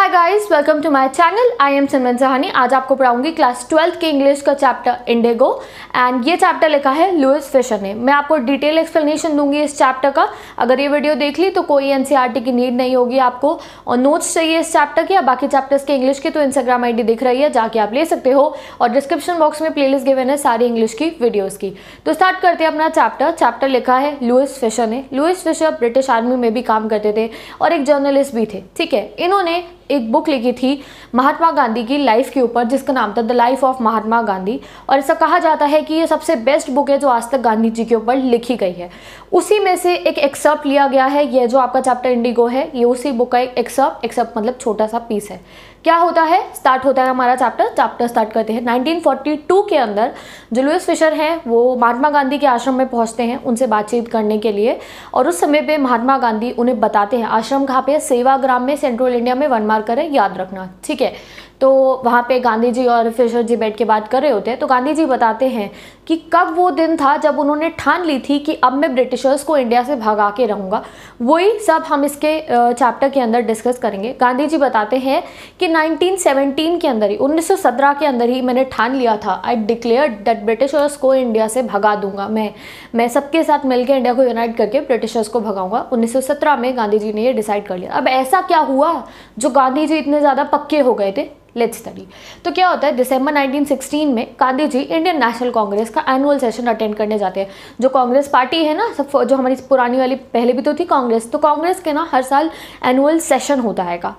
Hi guys, welcome to my channel. I am Simran Sahani. आज आपको पढ़ाऊंगी क्लास 12th के इंग्लिश का चैप्टर इंडिगो एंड ये चैप्टर लिखा है लुइस फिशर ने। मैं आपको डिटेल एक्सप्लेनेशन दूंगी इस चैप्टर का। अगर ये वीडियो देख ली तो कोई एनसीईआरटी की नीड नहीं होगी आपको, और नोट्स चाहिए इस चैप्टर के या बाकी चैप्टर्स के इंग्लिश के तो इंस्टाग्राम आईडी दिख रही है, जाके आप ले सकते हो। और डिस्क्रिप्शन बॉक्स में प्लेलिस्ट गिवन है सारी इंग्लिश की वीडियोज़ की। तो स्टार्ट करते हैं अपना चैप्टर लिखा है लुइस फिशर ने। लुइस फिशर ब्रिटिश आर्मी में भी काम करते थे और एक जर्नलिस्ट भी थे, ठीक है। इन्होंने एक बुक लिखी थी महात्मा गांधी की लाइफ के ऊपर, जिसका नाम था the life of Mahatma Gandhi. और ऐसा कहा जाता है कि ये सबसे बेस्ट बुक है जो आज तक गांधी जी के ऊपर लिखी गई है। उसी में से एक एक्सर्प्ट लिया गया है। ये जो आपका चैप्टर इंडिगो है ये उसी बुक का एक एक्सर्प्ट मतलब छोटा सा पीस है। क्या होता है, स्टार्ट होता है हमारा चैप्टर स्टार्ट करते हैं। 1942 के अंदर जो लुइस फिशर हैं वो महात्मा गांधी के आश्रम में पहुंचते हैं उनसे बातचीत करने के लिए। और उस समय पे महात्मा गांधी उन्हें बताते हैं, आश्रम कहाँ पे है, सेवाग्राम में, सेंट्रल इंडिया में, वन मार्कर है, याद रखना, ठीक है। तो वहाँ पे गांधी जी और फिशर जी बैठ के बात कर रहे होते हैं। तो गांधी जी बताते हैं कि कब वो दिन था जब उन्होंने ठान ली थी कि अब मैं ब्रिटिशर्स को इंडिया से भगा के रहूँगा। वही सब हम इसके चैप्टर के अंदर डिस्कस करेंगे। गांधी जी बताते हैं कि 1917 के अंदर ही, 1917 के अंदर ही मैंने ठान लिया था, आई डिक्लेयर दैट ब्रिटिशर्स को इंडिया से भगा दूंगा। मैं सबके साथ मिलकर इंडिया को यूनाइट करके ब्रिटिशर्स को भगाऊंगा। 1917 में गांधी जी ने ये डिसाइड कर लिया। अब ऐसा क्या हुआ जो गांधी जी इतने ज़्यादा पक्के हो गए थे, लेट्स स्टडी। तो क्या होता है, दिसंबर 1916 में Gandhi ji Indian National Congress का एनुअल सेशन अटेंड करने जाते हैं। जो कांग्रेस पार्टी है ना, सब जो हमारी पुरानी वाली पहले भी तो थी कांग्रेस, तो कांग्रेस के ना हर साल एनुअल सेशन होता है का,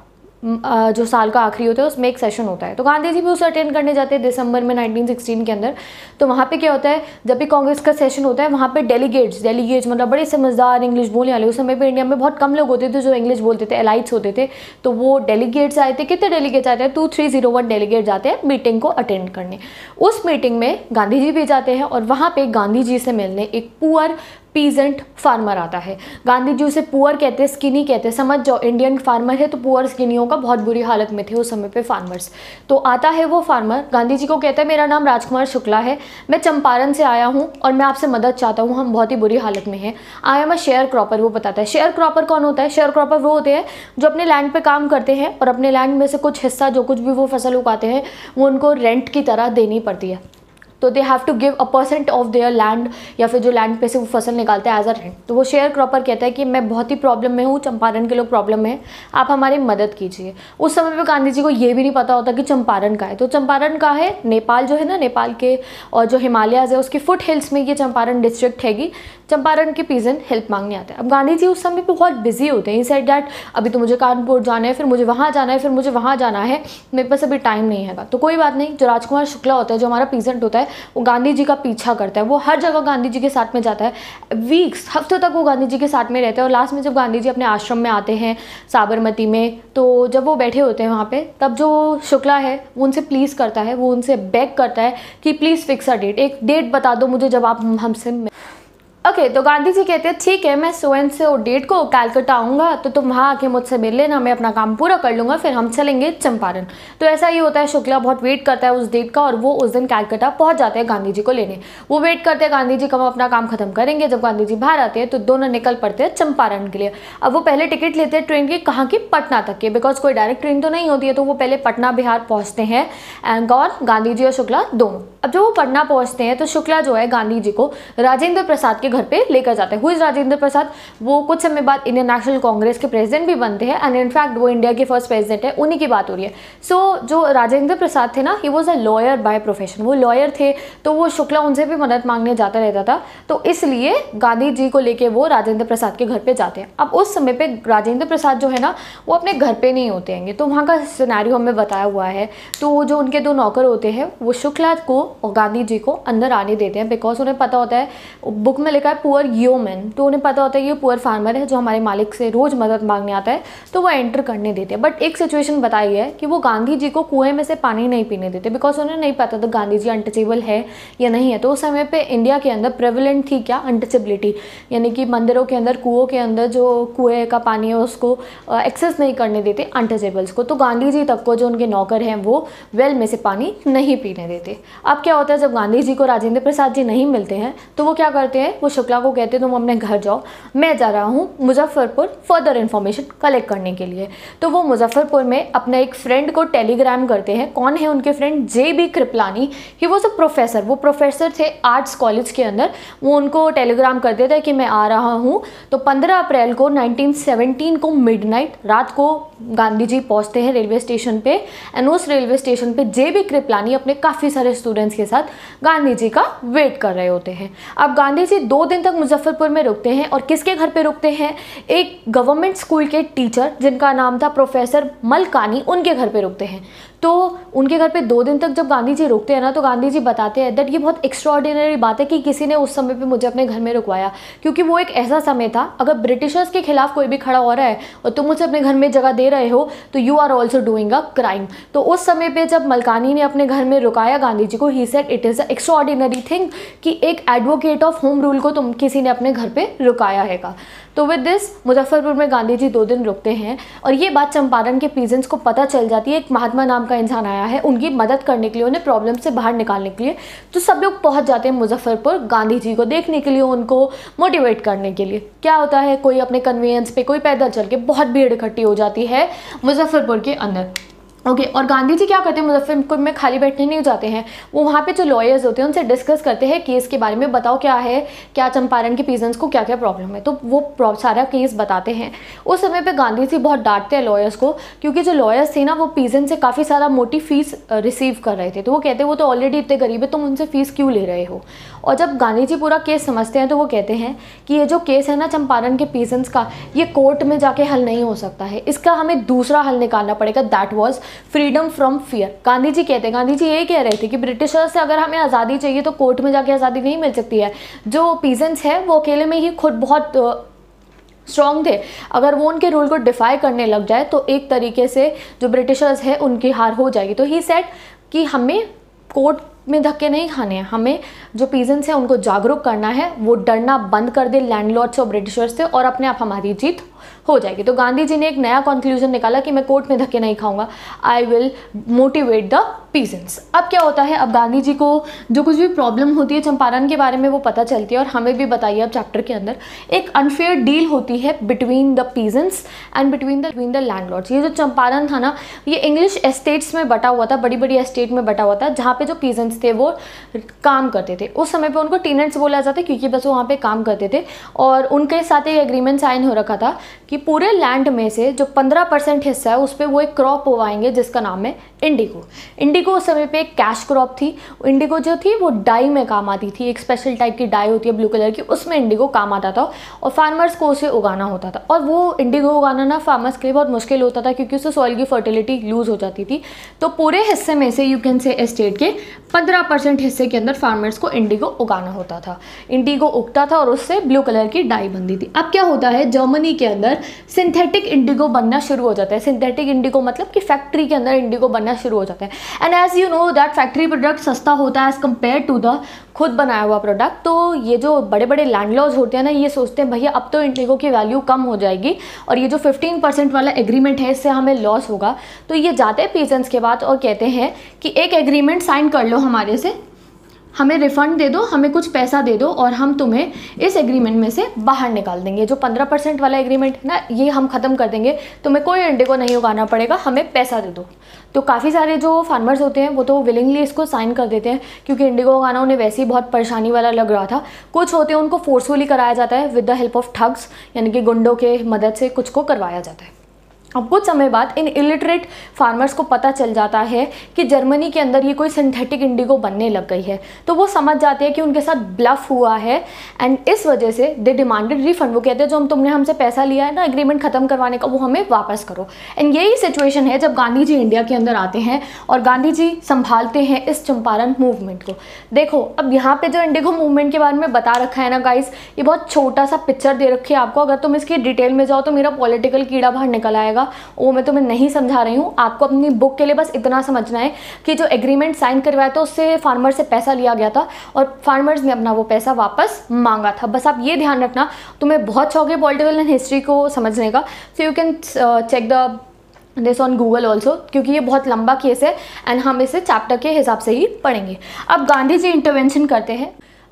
जो साल का आखिरी होता है उसमें एक सेशन होता है। तो गांधी जी भी उसे अटेंड करने जाते हैं दिसंबर में 1916 के अंदर। तो वहाँ पे क्या होता है, जब भी कांग्रेस का सेशन होता है वहाँ पे डेलीगेट्स मतलब बड़े समझदार इंग्लिश बोलने वाले, उस समय पे इंडिया में बहुत कम लोग होते थे जो इंग्लिश बोलते थे, एलाइट्स होते थे। तो वो डेलीगेट्स आए थे। कितने डेलीगेट्स आते हैं, 2301 डेलीगेट जाते हैं मीटिंग को अटेंड करने। उस मीटिंग में गांधी जी भी जाते हैं और वहाँ पे गांधी जी से मिलने एक पुअर पीजेंट फार्मर आता है। गांधी जी उसे पुअर कहते हैं, स्किनी कहते हैं। समझ जाओ, इंडियन फार्मर है तो पुअर स्किनियों का बहुत बुरी हालत में थे उस समय पे फार्मर्स। तो आता है वो फार्मर, गांधी जी को कहता है मेरा नाम राजकुमार शुक्ला है, मैं चंपारण से आया हूँ और मैं आपसे मदद चाहता हूँ, हम बहुत ही बुरी हालत में हैं। I am a share cropper. वो बताता है शेयर क्रॉपर कौन होता है। शेयर क्रॉपर वो होते हैं जो अपने लैंड पे काम करते हैं और अपने लैंड में से कुछ हिस्सा, जो कुछ भी वो फसल उगाते हैं, वो उनको रेंट की तरह देनी पड़ती है। तो they have to give a % of their land, या फिर जो लैंड पे से वो फसल निकालते हैं एज अ रेंट। तो वो शेयर क्रॉपर कहता है कि मैं बहुत ही प्रॉब्लम में हूँ, चंपारण के लोग प्रॉब्लम में हैं, आप हमारी मदद कीजिए। उस समय पे गांधी जी को ये भी नहीं पता होता कि चंपारण का है। तो चंपारण का है नेपाल, जो है ना, नेपाल के और जो हिमालयाज़ है उसके फुट हिल्स में ये चंपारण डिस्ट्रिक्ट हैगी। चंपारण के पीजेंट हेल्प मांगने आते हैं। अब गांधी जी उस समय पे बहुत बिजी होते हैं। ही सेड दैट अभी तो मुझे कानपुर जाना है, फिर मुझे वहाँ जाना है, फिर मुझे वहाँ जाना है, मेरे पास अभी टाइम नहीं है। तो कोई बात नहीं, जो राजकुमार शुक्ला होता है, जो हमारा पीजेंट होता है, वो गांधी जी का पीछा करता है। वो हर जगह गांधी जी के साथ में जाता है, वीक्स, हफ्तों तक वो गांधी जी के साथ में रहते हैं। और लास्ट में जब गांधी जी अपने आश्रम में आते हैं साबरमती में, तो जब वो बैठे होते हैं वहाँ पे, तब जो शुक्ला है वो उनसे प्लीज़ करता है, वो उनसे बेग करता है कि प्लीज़ फिक्स अ डेट, एक डेट बता दो मुझे जब आप हमसे ओके। तो गांधी जी कहते हैं ठीक है, मैं सो एंड सो डेट को कैलकटा आऊँगा, तो तुम वहाँ आके मुझसे मिल लेना, मैं अपना काम पूरा कर लूँगा, फिर हम चलेंगे चंपारण। तो ऐसा ही होता है, शुक्ला बहुत वेट करता है उस डेट का और वो उस दिन कैलकटा पहुँच जाते हैं गांधी जी को लेने। वो वेट करते हैं गांधी जी कब अपना काम खत्म करेंगे। जब गांधी जी बाहर आते हैं तो दोनों निकल पड़ते हैं चंपारण के लिए। अब वो पहले टिकट लेते हैं ट्रेन की, कहाँ की, पटना तक के, बिकॉज कोई डायरेक्ट ट्रेन तो नहीं होती है। तो वो पहले पटना बिहार पहुँचते हैं, एंड गांधी जी और शुक्ला दोनों। अब जब वो पटना पहुँचते हैं तो शुक्ला जो है गांधी जी को राजेंद्र प्रसाद के घर पे लेकर जाते हैं। हु इज राजेंद्र प्रसाद, वो कुछ समय बाद इंडियन नेशनल कांग्रेस के प्रेसिडेंट भी बनते हैं, एंड इनफैक्ट वो इंडिया के फर्स्ट प्रेसिडेंट है, उन्हीं की बात हो रही है। सो जो राजेंद्र प्रसाद थे ना, he was a lawyer by profession, वो लॉयर थे। तो वो शुक्ला उनसे भी मदद मांगने जाता रहता था, तो इसलिए गांधी जी को लेके वो राजेंद्र प्रसाद के घर पे जाते हैं। अब उस समय पे राजेंद्र प्रसाद जो है ना, वो अपने घर पे नहीं होते हैं, तो वहाँ का सिनेरियो हमें बताया हुआ है। तो जो उनके दो नौकर होते हैं वो शुक्ला को और गांधी जी को अंदर आने देते हैं, बिकॉज उन्हें पता होता है, बुक में लिखा है पुअर ह्यूमन, तो उन्हें पता होता है ये पुअर फार्मर है जो हमारे मालिक से रोज़ मदद मांगने आता है, तो वो एंटर करने देते हैं। बट एक सिचुएशन बताई है कि वो गांधी जी को कुएं में से पानी नहीं पीने देते, बिकॉज उन्हें नहीं पता था गांधी जी अनटचेबल है या नहीं है। तो उस समय पे इंडिया के अंदर प्रेवलेंट थी क्या, अनटचेबिलिटी, यानी कि मंदिरों के अंदर, कुओं के अंदर जो कुएं का पानी है उसको एक्सेस नहीं करने देते अनटचेबल्स को। तो गांधी जी तक को जो उनके नौकर हैं वो वेल में से पानी नहीं पीने देते। अब क्या होता है, जब गांधी जी को राजेंद्र प्रसाद जी नहीं मिलते हैं तो वो क्या करते हैं, वो शुक्ला को कहते तुम अपने घर जाओ, मैं जा रहा हूँ मुजफ्फरपुर फर्दर इन्फॉर्मेशन कलेक्ट करने के लिए। तो वो मुजफ्फरपुर में अपने एक फ्रेंड को टेलीग्राम करते हैं। कौन है उनके friend? JB Kripalani. He was a professor, वो प्रोफेसर थे आर्ट्स कॉलेज के अंदर। वो उनको टेलीग्राम करते थे कि मैं आ रहा हूँ। तो 15 अप्रैल को 1917 को मिडनाइट रात को गांधी जी पहुँचते हैं रेलवे स्टेशन पे। एंड उस रेलवे स्टेशन पे JB कृपलानी अपने काफ़ी सारे स्टूडेंट्स के साथ गांधी जी का वेट कर रहे होते हैं। अब गांधी जी 2 दिन तक मुजफ्फरपुर में रुकते हैं और किसके घर पे रुकते हैं? एक गवर्नमेंट स्कूल के टीचर जिनका नाम था प्रोफेसर मलकानी, उनके घर पे रुकते हैं। तो उनके घर पे 2 दिन तक जब गांधी जी रुकते हैं ना, तो गांधी जी बताते हैं दैट ये बहुत एक्स्ट्रॉर्डिनरी बात है कि किसी ने उस समय पे मुझे अपने घर में रुकवाया, क्योंकि वो एक ऐसा समय था अगर ब्रिटिशर्स के खिलाफ कोई भी खड़ा हो रहा है और तुम मुझे अपने घर में जगह दे रहे हो तो you are also doing a crime. तो उस समय पे जब मलकानी ने अपने घर में रुकाया गांधी जी को, he said it is a extraordinary thing कि एक एडवोकेट ऑफ होम रूल को तुम किसी ने अपने घर पे रुकाया हैगा। तो विद दिस मुजफ्फरपुर में गांधी जी 2 दिन रुकते हैं और ये बात चंपारण के पीजेंट्स को पता चल जाती है। एक महात्मा नाम का इंसान आया है उनकी मदद करने के लिए, उन्हें प्रॉब्लम से बाहर निकालने के लिए। तो सब लोग पहुंच जाते हैं मुजफ्फरपुर गांधी जी को देखने के लिए, उनको मोटिवेट करने के लिए। क्या होता है, कोई अपने कन्वेंस पे, कोई पैदल चल के, बहुत भीड़ इकट्ठी हो जाती है मुजफ्फरपुर के अंदर। ओके और गांधी जी क्या करते हैं, मुजफ्फरपुर में खाली बैठने नहीं जाते हैं। वो वहाँ पे जो लॉयर्स होते हैं उनसे डिस्कस करते हैं केस के बारे में, बताओ क्या है, क्या चंपारण के पीजेंट्स को क्या क्या प्रॉब्लम है। तो वो सारा केस बताते हैं। उस समय पे गांधी जी बहुत डांटते हैं लॉयर्स को, क्योंकि जो लॉयर्स थे ना वो पीजेंट से काफ़ी सारा मोटी फीस रिसीव कर रहे थे। तो वो कहते हैं वो तो ऑलरेडी इतने गरीब है, तुम उनसे फीस क्यों ले रहे हो। और जब गांधी जी पूरा केस समझते हैं तो वो कहते हैं कि ये जो केस है ना चंपारण के पीजेंट्स का, ये कोर्ट में जाके हल नहीं हो सकता है, इसका हमें दूसरा हल निकालना पड़ेगा। That was freedom from fear. Gandhi ji कहते हैं, गांधी जी ये कह रहे थे कि ब्रिटिशर्स से अगर हमें आज़ादी चाहिए तो कोर्ट में जाके आज़ादी नहीं मिल सकती है। जो पीजेंट्स हैं वो अकेले में ही खुद बहुत स्ट्रॉन्ग थे, अगर वो उनके रूल को डिफाई करने लग जाए तो एक तरीके से जो ब्रिटिशर्स है उनकी हार हो जाएगी। तो ही सेड कि हमें कोर्ट में धक्के नहीं खाने हैं, हमें जो पीजेंट्स हैं उनको जागरूक करना है, वो डरना बंद कर दे लैंडलॉर्ड्स और ब्रिटिशर्स से और अपने आप हमारी जीत हो जाएगी। तो गांधी जी ने एक नया कंक्लूजन निकाला कि मैं कोर्ट में धक्के नहीं खाऊंगा, I will motivate the peasants. अब क्या होता है, अब गांधी जी को जो कुछ भी प्रॉब्लम होती है चंपारण के बारे में वो पता चलती है और हमें भी बताइए अब चैप्टर के अंदर एक अनफेयर डील होती है between the peasants and between the landlords. ये जो चंपारण था ना, ये इंग्लिश एस्टेट्स में बटा हुआ था, बड़ी बड़ी एस्टेट में बटा हुआ था, जहाँ पे जो पीजेंट्स थे वो काम करते थे। उस समय पे उनको टेनेंट्स बोला जाता है क्योंकि बस वो वहाँ पे काम करते थे। और उनके साथ एक एग्रीमेंट साइन हो रखा था कि पूरे लैंड में से जो 15% हिस्सा है उस पर वो एक क्रॉप उगाएंगे जिसका नाम है इंडिगो। इंडिगो उस समय पे एक कैश क्रॉप थी। इंडिगो जो थी वो डाई में काम आती थी, एक स्पेशल टाइप की डाई होती है ब्लू कलर की, उसमें इंडिगो काम आता था और फार्मर्स को उसे उगाना होता था। और वो इंडिगो उगाना ना फार्मर्स के लिए बहुत मुश्किल होता था क्योंकि उससे सॉइल की फर्टिलिटी लूज हो जाती थी। तो पूरे हिस्से में से यू कैन से एस्टेट के 15% हिस्से के अंदर फार्मर्स को इंडिगो उगाना होता था। इंडिगो उगता था और उससे ब्लू कलर की डाई बनती थी। अब क्या होता है, जर्मनी के अंदर सिंथेटिक इंडिगो बनना शुरू हो जाता है। सिंथेटिक इंडिगो मतलब कि फैक्ट्री के अंदर इंडिगो बनना शुरू हो जाता है। And as you know that factory product सस्ता होता है एज कम्पेयर टू द खुद बनाया हुआ प्रोडक्ट। तो ये जो बड़े बड़े लैंडलॉर्ड्स होते हैं ना, ये सोचते हैं भैया अब तो इंडिगो की वैल्यू कम हो जाएगी और ये जो 15% वाला एग्रीमेंट है इससे हमें लॉस होगा। तो ये जाते हैं पीजेंट्स के बाद और कहते हैं कि एक एग्रीमेंट साइन कर लो हमारे से, हमें रिफ़ंड दे दो, हमें कुछ पैसा दे दो और हम तुम्हें इस एग्रीमेंट में से बाहर निकाल देंगे। जो 15% वाला एग्रीमेंट है ना, ये हम ख़त्म कर देंगे, तुम्हें कोई इंडिगो नहीं उगाना पड़ेगा, हमें पैसा दे दो। तो काफ़ी सारे जो फार्मर्स होते हैं वो तो विलिंगली इसको साइन कर देते हैं क्योंकि इंडिगो उगाना उन्हें वैसे ही बहुत परेशानी वाला लग रहा था। कुछ होते हैं उनको फोर्सफुली कराया जाता है with the help of thugs, यानी कि गुंडों के मदद से कुछ को करवाया जाता है। अब कुछ समय बाद इन इलिटरेट फार्मर्स को पता चल जाता है कि जर्मनी के अंदर ये कोई सिंथेटिक इंडिगो बनने लग गई है। तो वो समझ जाते हैं कि उनके साथ ब्लफ हुआ है एंड इस वजह से दे डिमांडेड रिफंड। वो कहते हैं जो तुमने हमसे पैसा लिया है ना एग्रीमेंट ख़त्म करवाने का, वो हमें वापस करो। एंड यही सिचुएशन है जब गांधी जी इंडिया के अंदर आते हैं और गांधी जी संभालते हैं इस चंपारण मूवमेंट को। देखो अब यहाँ पे जो इंडिगो मूवमेंट के बारे में बता रखा है ना गाइस, ये बहुत छोटा सा पिक्चर दे रखी है आपको। अगर तुम इसकी डिटेल में जाओ तो मेरा पॉलिटिकल कीड़ा बाहर निकल आएगा, वो मैं तुम्हें नहीं समझा रही हूँ। आपको अपनी बुक के लिए बस इतना समझना है कि जो एग्रीमेंट साइन करवाया था उससे फार्मर से पैसा लिया गया था और फार्मर्स ने अपना वो पैसा वापस मांगा था। बस आप ये ध्यान रखना। तुम्हें बहुत शौक है पॉलिटिकल एंड हिस्ट्री को समझने का, so you can check this on Google also, क्योंकि ये बहुत लंबा केस है एंड हम इसे चैप्टर के हिसाब से ही पढ़ेंगे। अब गांधी जी इंटरवेंशन करते हैं।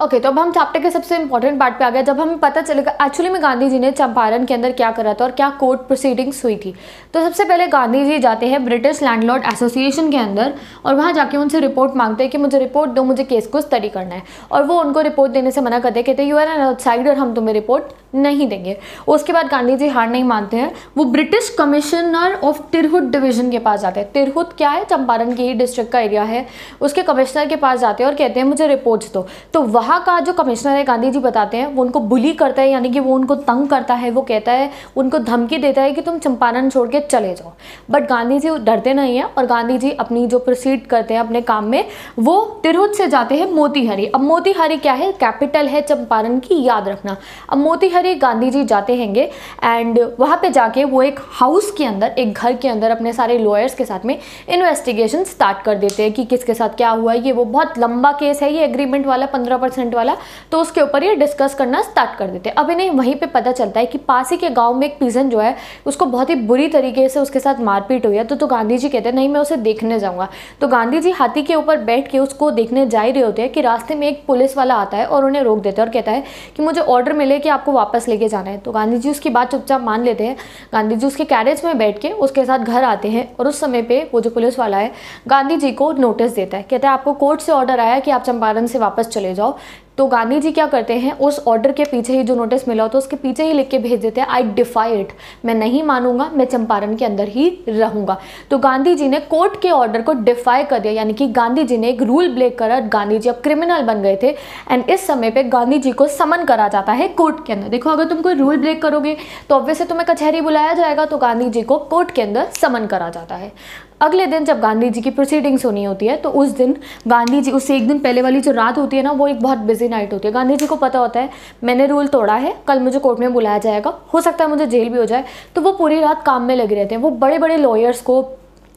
ओके तो अब हम चैप्टर के सबसे इंपॉर्टेंट पार्ट पे आ गए, जब हमें पता चलेगा एक्चुअली में गांधी जी ने चंपारण के अंदर क्या करा था और क्या कोर्ट प्रोसीडिंग्स हुई थी। तो सबसे पहले गांधी जी जाते हैं ब्रिटिश लैंडलॉर्ड एसोसिएशन के अंदर और वहाँ जाके उनसे रिपोर्ट मांगते हैं कि मुझे रिपोर्ट दो, मुझे केस को स्टडी करना है। और वो उनको रिपोर्ट देने से मना करते हैं, कहते हैं यू आर एन आउटसाइडर, हम तुम्हें रिपोर्ट नहीं देंगे। उसके बाद गांधी जी हार नहीं मानते हैं, वो British commissioner of Tirhut division के पास जाते हैं। तिरहुत क्या है, चंपारण की ही डिस्ट्रिक्ट का एरिया है, उसके कमिश्नर के पास जाते हैं और कहते हैं मुझे रिपोर्ट्स दो। तो वहाँ का जो कमिश्नर है, गांधी जी बताते हैं, वो उनको बुली करता है, यानी कि वो उनको तंग करता है। वो कहता है, उनको धमकी देता है कि तुम चंपारण छोड़ के चले जाओ। बट गांधी जी डरते नहीं हैं और गांधी जी अपनी जो प्रोसीड करते हैं अपने काम में, वो तिरहुत से जाते हैं मोतीहारी। अब मोतीहारी क्या है, कैपिटल है चंपारण की, याद रखना। अब मोतीहारी गांधी जी जाते हैंगे एंड वहाँ पे जाके वो एक हाउस के अंदर, एक घर के अंदर अपने सारे लॉयर्स के साथ में इन्वेस्टिगेशन स्टार्ट कर देते हैं कि किसके साथ क्या हुआ है। ये वो बहुत लंबा केस है, ये एग्रीमेंट वाला 15% वाला, तो उसके ऊपर ये डिस्कस करना स्टार्ट कर देते हैं। अब इन्हें वहीं पे पता चलता है कि पास ही के गांव में एक पीजन जो है उसको बहुत ही बुरी तरीके से उसके साथ मारपीट हुई है। तो गांधी जी कहते हैं नहीं, मैं उसे देखने जाऊँगा। तो गांधी जी हाथी के ऊपर बैठ के उसको देखने जा ही रहे होते हैं कि रास्ते में एक पुलिस वाला आता है और उन्हें रोक देता है और कहता है कि मुझे ऑर्डर मिले कि आपको वापस लेके जाना है। तो गांधी जी उसकी बात चुपचाप मान लेते हैं। गांधी जी उसके कैरेज में बैठ के उसके साथ घर आते हैं और उस समय पे वो जो पुलिस वाला है गांधी जी को नोटिस देता है, कहता है आपको कोर्ट से ऑर्डर आया कि आप चंपारण से वापस चले जाओ। तो गांधी जी क्या करते हैं, उस ऑर्डर के पीछे ही जो नोटिस मिला तो उसके पीछे ही लिख के भेज देते हैं, आई डिफाई इट, मैं नहीं मानूंगा, मैं चंपारण के अंदर ही रहूंगा। तो गांधी जी ने कोर्ट के ऑर्डर को डिफाई कर दिया, यानी कि गांधी जी ने एक रूल ब्रेक करा। गांधी जी अब क्रिमिनल बन गए थे एंड इस समय पे गांधी जी को समन करा जाता है कोर्ट के अंदर। देखो, अगर तुम कोई रूल ब्रेक करोगे तो ऑब्वियसली तुम्हें कचहरी बुलाया जाएगा, तो गांधी जी को कोर्ट के अंदर समन करा जाता है। अगले दिन जब गांधी जी की प्रोसीडिंग्स होनी होती है तो उस दिन गांधी जी, उससे एक दिन पहले वाली जो रात होती है ना, वो एक बहुत बिजी नाइट होती है। गांधी जी को पता होता है मैंने रूल तोड़ा है, कल मुझे कोर्ट में बुलाया जाएगा, हो सकता है मुझे जेल भी हो जाए। तो वो पूरी रात काम में लगे रहते हैं। वो बड़े बड़े लॉयर्स को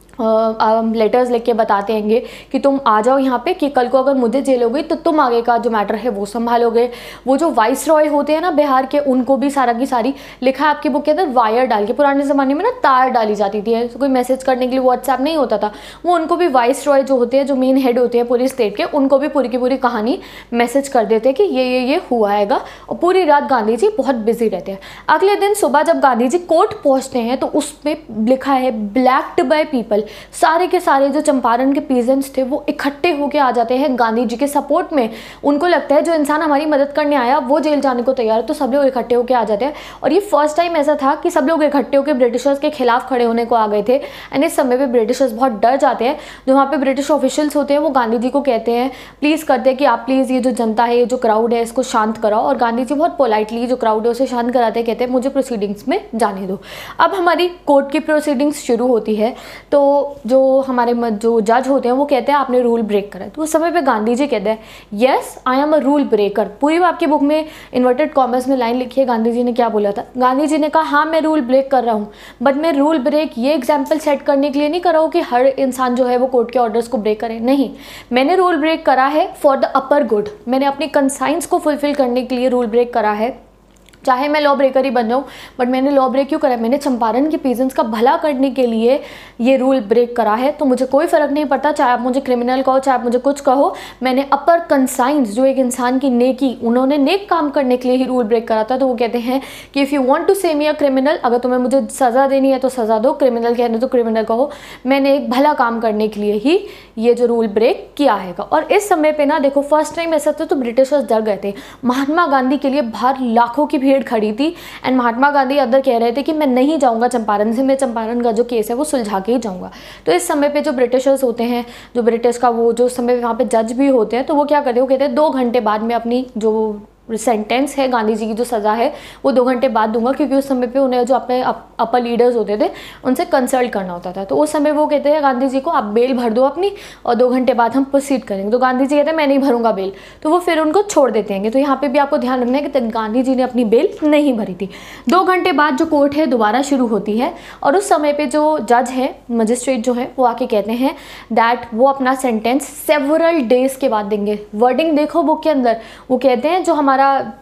लेटर्स लिख के बताते हैंगे कि तुम आ जाओ यहाँ पे, कि कल को अगर मुझे जेल हो गई तो तुम आगे का जो मैटर है वो संभालोगे। वो जो वाइस रॉय होते हैं ना बिहार के, उनको भी सारा की सारी लिखा है आपकी बुक के अंदर, वायर डाल के। पुराने ज़माने में ना तार डाली जाती थी, तो कोई मैसेज करने के लिए व्हाट्सएप नहीं होता था, वो उनको भी वाइस रॉय जो होते हैं, जो मेन हेड होते हैं पूरी स्टेट के, उनको भी पूरी की पूरी कहानी मैसेज कर देते हैं कि ये हुआ हैगा। और पूरी रात गांधी जी बहुत बिजी रहते हैं। अगले दिन सुबह जब गांधी जी कोर्ट पहुँचते हैं तो उस पर लिखा है ब्लैक्ड बाय पीपल। सारे के सारे जो चंपारण के पीजेंट्स थे वो इकट्ठे होके आ जाते हैं गांधी जी के सपोर्ट में। उनको लगता है जो इंसान हमारी मदद करने आया वो जेल जाने को तैयार है, तो सब लोग इकट्ठे होके आ जाते हैं। और ये फर्स्ट टाइम ऐसा था कि सब लोग इकट्ठे होकर ब्रिटिशर्स के खिलाफ खड़े होने को आ गए थे। एंड इस समय पे ब्रिटिशर्स बहुत डर जाते हैं। जो वहाँ पे ब्रिटिश ऑफिशियल्स होते हैं वो गांधी जी को कहते हैं, प्लीज़ करते हैं कि आप प्लीज़ ये जो जनता है, ये जो क्राउड है, इसको शांत कराओ। और गांधी जी बहुत पोलाइटली जो क्राउड है उसे शांत कराते हैं, कहते हैं मुझे प्रोसीडिंग्स में जाने दो। अब हमारी कोर्ट की प्रोसीडिंग्स शुरू होती है। तो जो हमारे जो जज होते हैं वो कहते हैं आपने रूल ब्रेक करा। तो उस समय पे गांधी जी कहते हैं yes I am a rule breaker. पूरी आपकी बुक में इन्वर्टेड कॉमर्स में लाइन लिखी है, गांधी जी ने क्या बोला था। गांधी जी ने कहा हाँ मैं रूल ब्रेक कर रहा हूँ, बट मैं रूल ब्रेक ये एग्जाम्पल सेट करने के लिए नहीं कर रहा हूँ कि हर इंसान जो है वो कोर्ट के ऑर्डर्स को ब्रेक करे। नहीं, मैंने रूल ब्रेक करा है फॉर द अपर गुड। मैंने अपनी कंसाइंस को फुलफिल करने के लिए रूल ब्रेक करा है। चाहे मैं लॉ ब्रेकर ही बन जाऊँ, बट मैंने लॉ ब्रेक क्यों करा, मैंने चंपारण के पीजेंट्स का भला करने के लिए ये रूल ब्रेक करा है। तो मुझे कोई फ़र्क नहीं पड़ता, चाहे आप मुझे क्रिमिनल कहो, चाहे आप मुझे कुछ कहो, मैंने अपर कंसाइंस, जो एक इंसान की नेकी, उन्होंने नेक काम करने के लिए ही रूल ब्रेक करा था। तो वो कहते हैं कि इफ़ यू वॉन्ट टू से मी अ क्रिमिनल, अगर तुम्हें मुझे सज़ा देनी है तो सज़ा दो, क्रिमिनल कहने तो क्रिमिनल कहो, मैंने एक भला काम करने के लिए ही ये जो रूल ब्रेक किया है। और इस समय पर ना देखो, फर्स्ट टाइम ऐसा था तो ब्रिटिशर्स डर गए थे। महात्मा गांधी के लिए बाहर लाखों की भीड़ खड़ी थी एंड महात्मा गांधी अंदर कह रहे थे कि मैं नहीं जाऊंगा चंपारण से, मैं चंपारण का जो केस है वो सुलझा के ही जाऊंगा। तो इस समय पे जो ब्रिटिशर्स होते हैं, जो ब्रिटिश का वो जो समय वहाँ पे जज भी होते हैं, तो वो क्या करते हैं, वो कहते हैं 2 घंटे बाद में अपनी जो सेंटेंस है, गांधी जी की जो सज़ा है वो 2 घंटे बाद दूंगा, क्योंकि उस समय पे उन्हें जो अपने अपर लीडर्स होते थे उनसे कंसल्ट करना होता था। तो उस समय वो कहते हैं गांधी जी को आप बेल भर दो अपनी, और 2 घंटे बाद हम प्रोसीड करेंगे। तो गांधी जी कहते हैं मैं नहीं भरूंगा बेल, तो वो फिर उनको छोड़ देते हैं। तो यहाँ पे भी आपको ध्यान रखना है कि गांधी जी ने अपनी बेल नहीं भरी थी। 2 घंटे बाद जो कोर्ट है दोबारा शुरू होती है और उस समय पे जो जज है, मजिस्ट्रेट जो है, वो आके कहते हैं दैट वो अपना सेंटेंस सेवरल डेज के बाद देंगे। वर्डिंग देखो बुक के अंदर, वो कहते हैं जो हमारा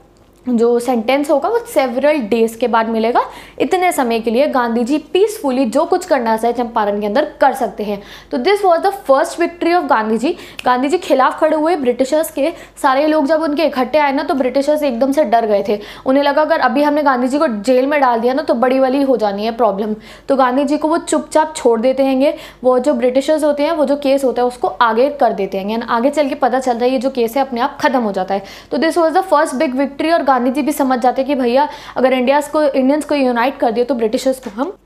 जो सेंटेंस होगा वो सेवरल डेज के बाद मिलेगा। इतने समय के लिए गांधी जी पीसफुली जो कुछ करना चाहे चंपारण के अंदर कर सकते हैं। तो this was the first victory of Gandhi ji. Gandhi ji खिलाफ खड़े हुए ब्रिटिशर्स के। सारे लोग जब उनके इकट्ठे आए ना तो ब्रिटिशर्स एकदम से डर गए थे। उन्हें लगा अगर अभी हमने गांधी जी को जेल में डाल दिया ना तो बड़ी वाली हो जानी है प्रॉब्लम। तो गांधी जी को वो चुपचाप छोड़ देते हैं। वो जो ब्रिटिशर्स होते हैं वो जो केस होता है उसको आगे कर देते हैं। आगे चल के पता चलता है ये जो केस है अपने आप खत्म हो जाता है। तो this was the first big victory. और गांधी जी भी समझ जाते कि भैया अगर इंडियंस को यूनाइट कर दिया तो ब्रिटिशर्स को हम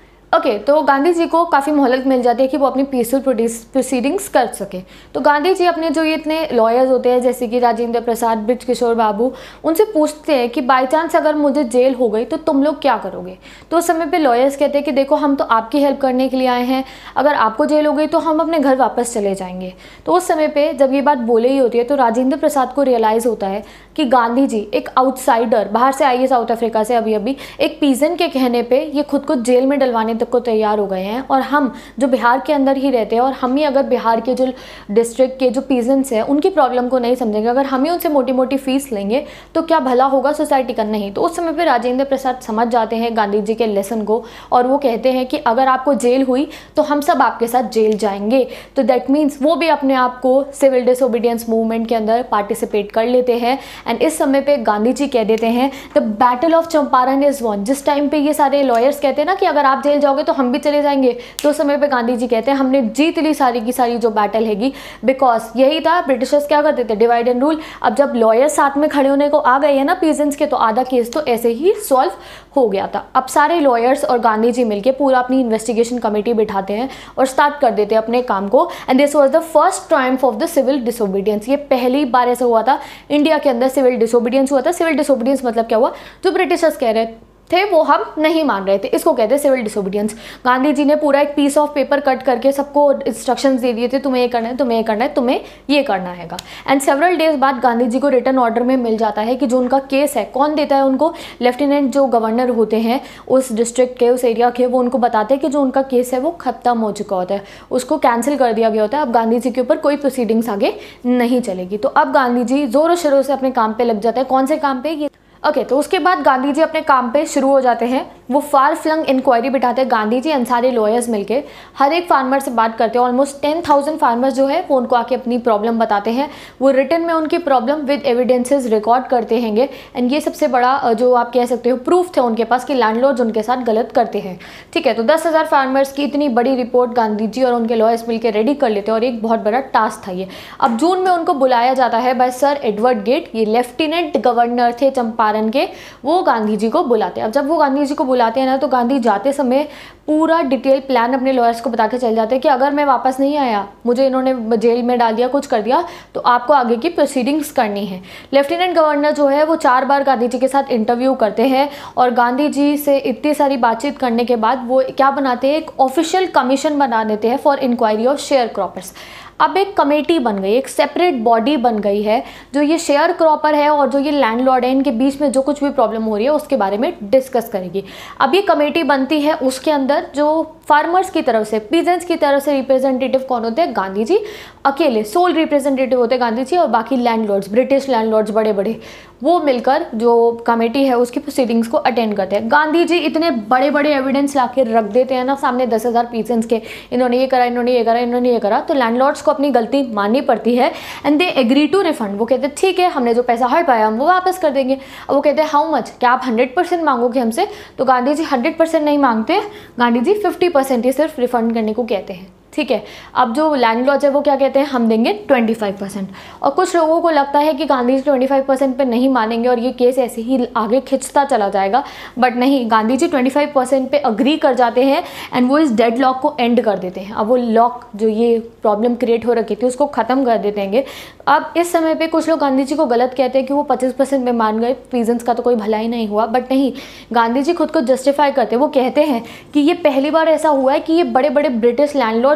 तो गांधी जी को काफ़ी मोहलत मिल जाती है कि वो अपनी पीसफुल प्रोसीडिंग्स कर सके। तो गांधी जी अपने जो ये इतने लॉयर्स होते हैं जैसे कि राजेंद्र प्रसाद, बृज किशोर बाबू, उनसे पूछते हैं कि बाई चांस अगर मुझे जेल हो गई तो तुम लोग क्या करोगे। तो उस समय पे लॉयर्स कहते हैं कि देखो हम तो आपकी हेल्प करने के लिए आए हैं, अगर आपको जेल हो गई तो हम अपने घर वापस चले जाएंगे। तो उस समय पर जब ये बात बोले ही होती है तो राजेंद्र प्रसाद को रियलाइज़ होता है कि गांधी जी एक आउटसाइडर, बाहर से आई है साउथ अफ्रीका से अभी एक पीजन के कहने पे ये खुद को जेल में डलवाने तक को तैयार हो गए हैं। और हम जो बिहार के अंदर ही रहते हैं और हम ही अगर बिहार के जो डिस्ट्रिक्ट के जो पीजेंट्स हैं उनकी प्रॉब्लम को नहीं समझेंगे, अगर हम ही उनसे मोटी मोटी फीस लेंगे तो क्या भला होगा सोसाइटी का। नहीं। तो उस समय पे राजेंद्र प्रसाद समझ जाते हैं गांधी जी के लेसन को और वो कहते हैं कि अगर आपको जेल हुई तो हम सब आपके साथ जेल जाएंगे। तो दैट मीन्स वो भी अपने आप को सिविल डिसोबीडियंस मूवमेंट के अंदर पार्टिसिपेट कर लेते हैं। एंड इस समय पे गांधी जी कह देते हैं the battle of Champaran is won. जिस टाइम पे ये सारे लॉयर्स कहते हैं ना कि अगर आप जेल जाओगे तो हम भी चले जाएंगे, तो उस समय पे गांधी जी कहते हैं हमने जीत ली सारी की सारी जो बैटल हैगी। बिकॉज यही था, ब्रिटिशर्स क्या करते थे, डिवाइड एंड रूल। अब जब लॉयर्स साथ में खड़े होने को आ गए हैं ना पीजेंट्स के, तो आधा केस तो ऐसे ही सॉल्व हो गया था। अब सारे लॉयर्स और गांधी जी मिलकर पूरा अपनी इन्वेस्टिगेशन कमेटी बिठाते हैं और स्टार्ट कर देते हैं अपने काम को। And this was the first triumph of the civil disobedience. ये पहली बार ऐसा हुआ था इंडिया के अंदर सिविल डिसोबीडियंस हुआ था। सिविल डिसोबीडियंस मतलब क्या हुआ, जो ब्रिटिशर्स कह रहे थे वो हम नहीं मान रहे थे, इसको कहते हैं सिविल डिसोबीडियंस। गांधी जी ने पूरा एक पीस ऑफ पेपर कट करके सबको इंस्ट्रक्शंस दे दिए थे, तुम्हें ये करना है, तुम्हें ये करना है, तुम्हें ये करना हैगा। एंड सेवरल डेज बाद गांधी जी को रिटर्न ऑर्डर में मिल जाता है कि जो उनका केस है, कौन देता है उनको, लेफ्टिनेंट जो गवर्नर होते हैं उस डिस्ट्रिक्ट के, उस एरिया के, वो उनको बताते हैं कि जो उनका केस है वो खत्म हो चुका होता है, उसको कैंसिल कर दिया गया होता है। अब गांधी जी के ऊपर कोई प्रोसीडिंग्स आगे नहीं चलेगी। तो अब गांधी जी जोरों शोरों से अपने काम पे लग जाते हैं। कौन से काम पे, ये तो उसके बाद गांधी जी अपने काम पे शुरू हो जाते हैं। वो फार फ्लंग इंक्वायरी बिठाते हैं गांधी जी एंड सारे लॉयर्स मिलके। हर एक फार्मर से बात करते हैं। ऑलमोस्ट 10,000 फार्मर्स जो है वो उनको आके अपनी प्रॉब्लम बताते हैं। वो रिटन में उनकी प्रॉब्लम विद एविडेंसेस रिकॉर्ड करते हैंगे। एंड ये सबसे बड़ा जो आप कह सकते हो प्रूफ थे उनके पास कि लैंडलॉर्ड्स उनके साथ गलत करते हैं। ठीक है, तो 10,000 फार्मर्स की इतनी बड़ी रिपोर्ट गांधी जी और उनके लॉयर्स मिलकर रेडी कर लेते हैं और एक बहुत बड़ा टास्क था ये। अब जून में उनको बुलाया जाता है बाय सर एडवर्ड गेट। ये लेफ्टिनेंट गवर्नर थे चंपारण के, वो गांधी जी को बुलाते हैं। अब जब वो गांधी जी को बुलाते हैं ना तो गांधी जाते समय पूरा डिटेल प्लान अपने लॉयर्स को बता के चल जाते हैं कि अगर मैं वापस नहीं आया, मुझे इन्होंने जेल में डाल दिया, कुछ कर दिया, तो आपको आगे की प्रोसीडिंग्स करनी है। लेफ्टिनेंट गवर्नर जो है वो 4 बार गांधी जी के साथ इंटरव्यू करते हैं और गांधी जी से इतनी सारी बातचीत करने के बाद वो क्या बनाते हैं, एक ऑफिशियल कमीशन बना देते हैं for inquiry of share croppers. अब एक कमेटी बन गई, एक सेपरेट बॉडी बन गई है जो ये शेयर क्रॉपर है और जो ये लैंडलॉर्ड है, इनके बीच में जो कुछ भी प्रॉब्लम हो रही है उसके बारे में डिस्कस करेगी। अब ये कमेटी बनती है, उसके अंदर जो फार्मर्स की तरफ से, पीजेंट्स की तरफ से रिप्रेजेंटेटिव कौन होते हैं, गांधी जी अकेले सोल रिप्रेजेंटेटिव होते हैं गांधी जी, और बाकी लैंडलॉर्ड्स, ब्रिटिश लैंडलॉर्ड्स बड़े बड़े, वो मिलकर जो कमेटी है उसकी प्रोसीडिंग्स को अटेंड करते हैं। गांधी जी इतने बड़े बड़े एविडेंस ला के रख देते हैं ना सामने 10,000 पीजेंट्स के, इन्होंने ये करा, इन्होंने ये करा, इन्होंने ये करा, तो लैंडलॉर्ड्स को अपनी गलती माननी पड़ती है and they agree to refund. वो कहते हैं ठीक है, हमने जो पैसा हड़ पाया हम वो वापस कर देंगे। अब वो कहते हैं हाउ मच, क्या आप 100% मांगोगे हमसे? तो गांधी जी 100% नहीं मांगते, गांधी जी 50% ही सिर्फ रिफंड करने को कहते हैं। ठीक है, अब जो लैंडलॉर्ड है वो क्या कहते हैं, हम देंगे 25%। और कुछ लोगों को लगता है कि गांधी जी 25% पे नहीं मानेंगे और ये केस ऐसे ही आगे खिंचता चला जाएगा, बट नहीं, गांधी जी 25% पे अग्री कर जाते हैं एंड वो इस डेड लॉक को एंड कर देते हैं। अब वो लॉक जो ये प्रॉब्लम क्रिएट हो रखी थी उसको ख़त्म कर देते हैं। अब इस समय पे कुछ लोग गांधी जी को गलत कहते हैं कि वो 25% में मान गए, पीजेंट्स का तो कोई भला ही नहीं हुआ, बट नहीं, गांधी जी खुद को जस्टिफाई करते हैं। वो कहते हैं कि ये पहली बार ऐसा हुआ है कि ये बड़े बड़े ब्रिटिश लैंडलॉर्ड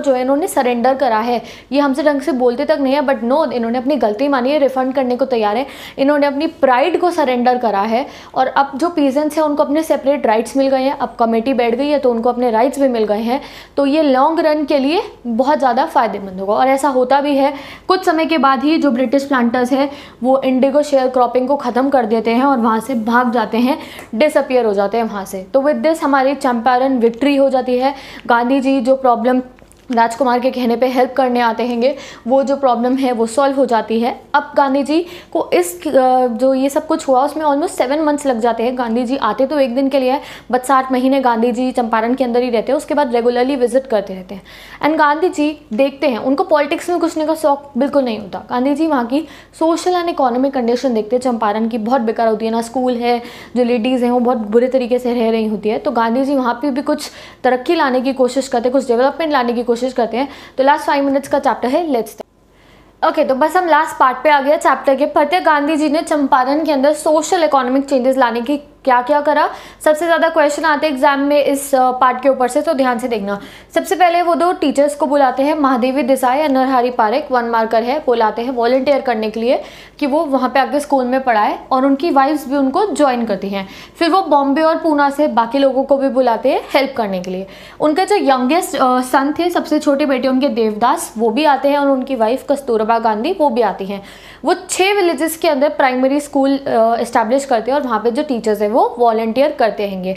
जो है इन्होंने सरेंडर करा है। ये हमसे ढंग से बोलते तक नहीं है, बट नो, इन्होंने अपनी गलती मानी है, रिफंड करने को तैयार है। इन्होंने अपनी प्राइड को सरेंडर करा है और अब जो पीजेंट्स हैं उनको अपने सेपरेट राइट्स मिल गए हैं। अब कमेटी बैठ गई है तो उनको अपने राइट्स भी मिल गए हैं। तो ये लॉन्ग रन के लिए बहुत ज़्यादा फ़ायदेमंद होगा और ऐसा होता भी है। कुछ समय के बाद ही जो ब्रिटिश प्लांटर्स हैं वो इंडिगो शेयर क्रॉपिंग को ख़त्म कर देते हैं और वहाँ से भाग जाते हैं, डिसअपियर हो जाते हैं वहाँ से। तो विद दिस हमारी चंपारण विक्ट्री हो जाती है। गांधी जी जो प्रॉब्लम राजकुमार के कहने पे हेल्प करने आते हैंगे, वो जो प्रॉब्लम है वो सॉल्व हो जाती है। अब गांधी जी को इस जो ये सब कुछ हुआ उसमें ऑलमोस्ट 7 मंथ्स लग जाते हैं। गांधी जी आते तो एक दिन के लिए है, बट 7 महीने गांधी जी चंपारण के अंदर ही रहते हैं। उसके बाद रेगुलरली विजिट करते रहते हैं एंड गांधी जी देखते हैं, उनको पॉलिटिक्स में घुसने का शौक बिल्कुल नहीं होता। गांधी जी वहाँ की सोशल एंड इकोनॉमिक कंडीशन देखते हैं। चंपारण की बहुत बेकार होती है, ना स्कूल है, जो लेडीज़ हैं वो बहुत बुरे तरीके से रह रही होती है। तो गांधी जी वहाँ पर भी कुछ तरक्की लाने की कोशिश करते हैं, कुछ डेवलपमेंट लाने की कोशिश करते हैं। तो लास्ट 5 मिनट्स का चैप्टर है, लेट्स ओके तो बस हम लास्ट पार्ट पे आ गया चैप्टर के। फतेह गांधी जी ने चंपारण के अंदर सोशल इकोनॉमिक चेंजेस लाने की क्या क्या करा। सबसे ज़्यादा क्वेश्चन आते हैं एग्जाम में इस पार्ट के ऊपर से, तो ध्यान से देखना। सबसे पहले वो 2 टीचर्स को बुलाते हैं, महादेवी देसाई और नरहरि पारेख, 1 मार्कर है, बुलाते हैं वॉलंटियर करने के लिए कि वो वहाँ पे आके स्कूल में पढ़ाए और उनकी वाइफ्स भी उनको ज्वाइन करती हैं। फिर वो बॉम्बे और पूना से बाकी लोगों को भी बुलाते हैं हेल्प करने के लिए। उनके जो यंगेस्ट सन थे, सबसे छोटे बेटे उनके देवदास, वो भी आते हैं और उनकी वाइफ कस्तूरबा गांधी वो भी आती हैं। वो 6 विलेजेस के अंदर प्राइमरी स्कूल इस्टेब्लिश करते हैं और वहाँ पे जो टीचर्स हैं वो वॉलंटियर करते हैंगे।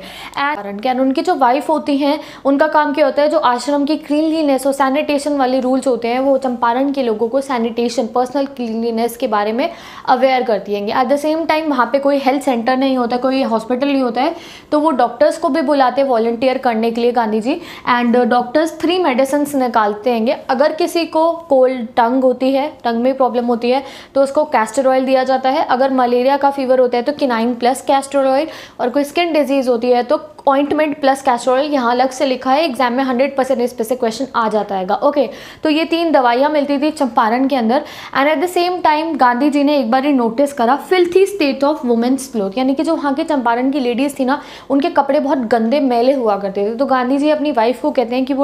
एंड उनकी जो वाइफ होती हैं उनका काम क्या होता है, जो आश्रम की क्लीनलीनेस और सैनिटेशन वाले रूल्स होते हैं वो चंपारण के लोगों को सैनिटेशन, पर्सनल क्लीनलीनेस के बारे में अवेयर करती हैंगे। एट द सेम टाइम वहाँ पे कोई हेल्थ सेंटर नहीं होता, कोई हॉस्पिटल नहीं होता है, तो वो डॉक्टर्स को भी बुलाते हैं वॉलंटियर करने के लिए Gandhi ji. And doctors 3 medicine निकालते हैंगे। अगर किसी को कोल्ड टंग होती है, टंग में प्रॉब्लम होती है, तो उसको कैस्टर ऑयल दिया जाता है। अगर मलेरिया का फीवर होता है तो किनाइन प्लस कैस्टर ऑयल, और कोई स्किन डिजीज होती है तो ऑइंटमेंट प्लस कैस्टर ऑयल। यहाँ अलग से लिखा है, एग्जाम में 100% इस पे से क्वेश्चन आ जाता है। ओके, तो ये 3 दवाइयाँ मिलती थी चंपारण के अंदर। And at the same time Gandhi ji ने एक बार ही नोटिस करा filthy state of women's cloth, यानी कि जो वहाँ के चंपारण की लेडीज़ थी ना, उनके कपड़े बहुत गंदे मैले हुआ करते थे। तो गांधी जी अपनी वाइफ को कहते हैं कि वो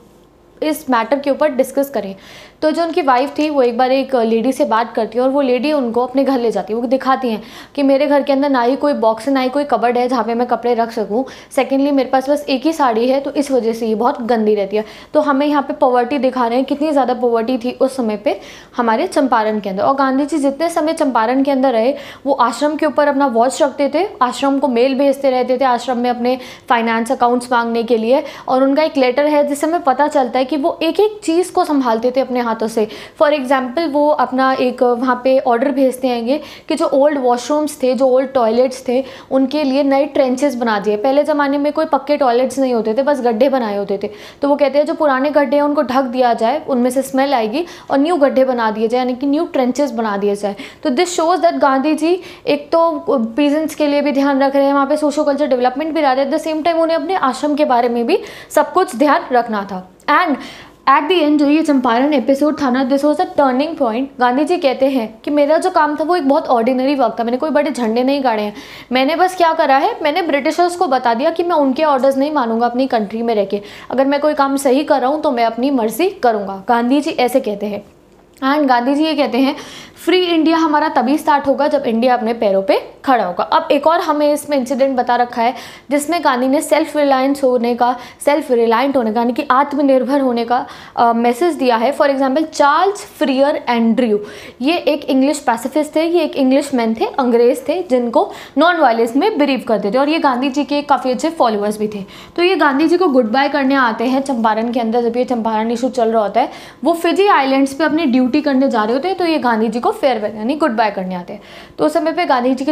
इस मैटर के ऊपर डिस्कस करें। तो जो उनकी वाइफ थी वो एक बार एक लेडी से बात करती है और वो लेडी उनको अपने घर ले जाती है। वो दिखाती हैं कि मेरे घर के अंदर ना ही कोई बॉक्स है, ना ही कोई कबर्ड है जहाँ पे मैं कपड़े रख सकूँ। सेकेंडली मेरे पास बस एक ही साड़ी है, तो इस वजह से ये बहुत गंदी रहती है। तो हमें यहाँ पे पॉवर्टी दिखा रहे हैं, कितनी ज़्यादा पॉवर्टी थी उस समय पे हमारे चंपारण के अंदर। और गांधी जी जितने समय चंपारण के अंदर रहे वो आश्रम के ऊपर अपना वॉच रखते थे, आश्रम को मेल भेजते रहते थे आश्रम में अपने फाइनेंस अकाउंट्स मांगने के लिए। और उनका एक लेटर है जिससे हमें पता चलता है कि वो एक एक चीज़ को संभालते थे अपने हाथों से। फॉर एग्जाम्पल वो अपना एक वहाँ पे ऑर्डर भेजते हैंगे कि जो ओल्ड वॉशरूम्स थे, जो ओल्ड टॉयलेट्स थे, उनके लिए नए ट्रेंचेस बना दिए। पहले ज़माने में कोई पक्के टॉयलेट्स नहीं होते थे, बस गड्ढे बनाए होते थे। तो वो कहते हैं जो पुराने गड्ढे हैं उनको ढक दिया जाए, उनमें से स्मेल आएगी, और न्यू गड्ढे बना दिए जाए, यानी कि न्यू ट्रेंचेस बना दिए जाए। तो this shows that Gandhi ji एक तो पीजेंट्स के लिए भी ध्यान रख रहे हैं, वहाँ पे सोशो कल्चर डेवलपमेंट भी रहा है, एट द सेम टाइम उन्हें अपने आश्रम के बारे में भी सब कुछ ध्यान रखना था। एंड एट द एंड जो ये चंपारण एपिसोड था ना, this was a turning point. Gandhi ji कहते हैं कि मेरा जो काम था वो एक बहुत ऑर्डिनरी वर्क था, मैंने कोई बड़े झंडे नहीं गाड़े हैं। मैंने बस क्या करा है, मैंने ब्रिटिशर्स को बता दिया कि मैं उनके ऑर्डर्स नहीं मानूंगा अपनी कंट्री में रह के। अगर मैं कोई काम सही कर रहा हूँ तो मैं अपनी मर्जी करूँगा। गांधी जी ऐसे कहते हैं। एंड गांधी जी ये कहते हैं फ्री इंडिया हमारा तभी स्टार्ट होगा जब इंडिया अपने पैरों पे खड़ा होगा। अब एक और हमें इसमें इंसिडेंट बता रखा है जिसमें गांधी ने सेल्फ रिलायंस होने का, सेल्फ रिलायंट होने का, यानी कि आत्मनिर्भर होने का मैसेज दिया है। For example Charles Freer Andrew, ये एक इंग्लिश पैसिफिस्ट थे, ये एक इंग्लिश मैन थे, अंग्रेज थे, जिनको नॉन वायलेंस में बिलीव करते थे और ये गांधी जी के काफ़ी अच्छे फॉलोअर्स भी थे। तो ये गांधी जी को गुड बाय करने आते हैं चंपारण के अंदर। जब ये चंपारण इशू चल रहा होता है, वो फिजी आइलैंड्स पे अपनी ड्यूटी करने जा रहे होते हैं, तो ये गांधी जी को फेयरवेल यानी गुड बाय करने आते हैं। तो उस समय पे गांधी जी के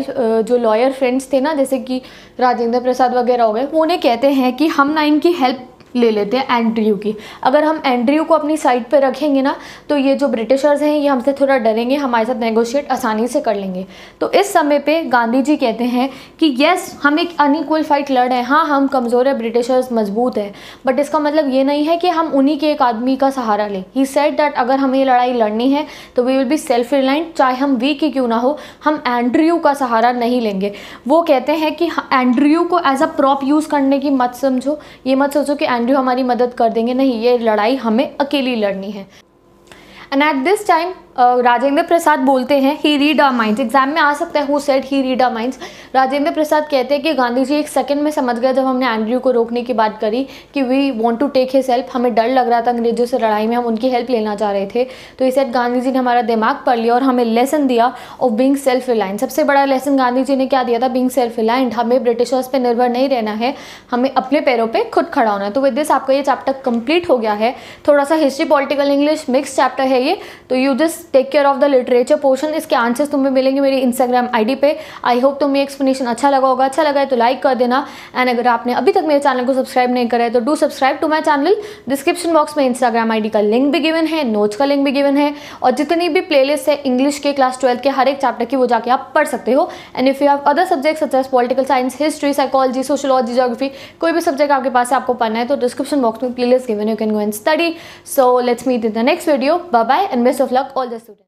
जो लॉयर फ्रेंड्स थे ना, जैसे कि राजेंद्र प्रसाद वगैरह हो गए, वो उन्हें कहते हैं कि हम ना इनकी हेल्प ले लेते हैं एंड्रयू की। अगर हम एंड्रयू को अपनी साइड पे रखेंगे ना, तो ये जो ब्रिटिशर्स हैं ये हमसे थोड़ा डरेंगे, हमारे साथ नेगोशिएट आसानी से कर लेंगे। तो इस समय पे गांधी जी कहते हैं कि यस, हम एक अनइक्वल फाइट लड़ रहे हैं, हाँ हम कमज़ोर है, ब्रिटिशर्स मजबूत है, बट इसका मतलब ये नहीं है कि हम उन्हीं के एक आदमी का सहारा लें। ही सेड दैट अगर हमें ये लड़ाई लड़नी है तो we will be self reliant, चाहे हम वीक ही क्यों ना हो, हम एंड्रयू का सहारा नहीं लेंगे। वो कहते हैं कि एंड्रयू को एज अ प्रॉप यूज़ करने की मत समझो, ये मत सोचो कि एंड्रयू हमारी मदद कर देंगे, नहीं, ये लड़ाई हमें अकेली लड़नी है। And at this time Rajendra Prasad बोलते हैं he read our minds. Exam में आ सकता है who said he read our minds. Rajendra Prasad कहते हैं कि गांधी जी एक सेकंड में समझ गए जब हमने एंड्रयू को रोकने की बात करी कि we want to take his help. हमें डर लग रहा था अंग्रेजों से लड़ाई में, हम उनकी हेल्प लेना चाह रहे थे। तो इस सेड गांधी जी ने हमारा दिमाग पढ़ लिया और हमें लेसन दिया ऑफ बीइंग सेल्फ रिलायंट। सबसे बड़ा लेसन गांधी जी ने क्या दिया था? Being self reliant. हमें ब्रिटिशर्स पे निर्भर नहीं रहना है, हमें अपने पैरों पर खुद खड़ा होना है। तो विद दिस आपका ये चैप्टर कंप्लीट हो गया है। थोड़ा सा history political English mix chapter है ये, तो you just take care of the literature portion. इसके आंसर्स तुम्हें मिलेंगे मेरी इंस्टाग्राम आईडी पे। आई होप तुम्हें एक्सप्लेनेशन अच्छा लगा होगा। अच्छा लगा है तो लाइक कर देना। एंड अगर आपने अभी तक मेरे चैनल को सब्सक्राइब नहीं करा है तो do subscribe to my channel. Description box में इंस्टाग्राम आईडी का लिंक भी गिवन है, नोट्स का लिंक भी गिवन है, और जितनी भी प्लेलिस्ट है इंग्लिश के क्लास 12 के हर एक चैप्टर की वो जाके आप पढ़ सकते हो। And if you have other subjects such as political science, history, psychology, sociology, geography, कोई भी सब्जेक्ट आपके पास है आपको पढ़ना है तो डिस्क्रिप्शन बॉक्स में playlist given, you can go and study. So let's meet in the next video. Bye bye and best of luck all the students.